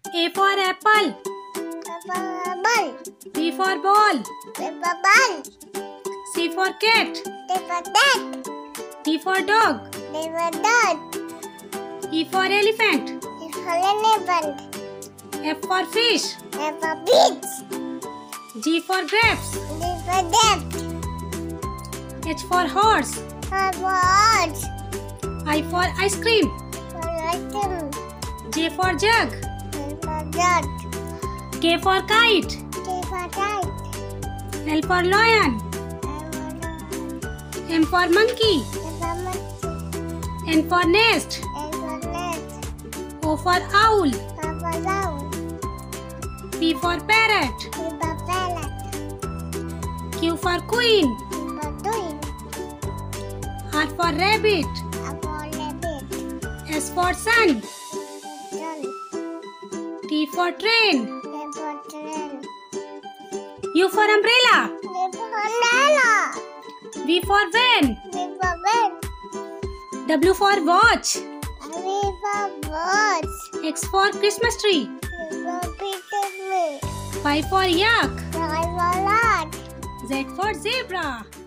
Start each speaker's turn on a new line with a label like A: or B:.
A: A for apple.
B: Ball.
A: B for ball.
B: Ball.
A: C for cat.
B: Cat.
A: D for dog.
B: Dog.
A: E for elephant.
B: Elephant.
A: F for fish.
B: Beach.
A: G for grapes.
B: Depth.
A: H for horse.
B: Horse.
A: I for ice cream. J for jug.
B: Dot.
A: K for kite. L for lion. M for monkey. N for nest. O for owl. P for parrot. Q for queen. R for rabbit. S for sun. T for train. U for umbrella. V for van. W for watch. X for Christmas tree. Y for yak. Z for zebra.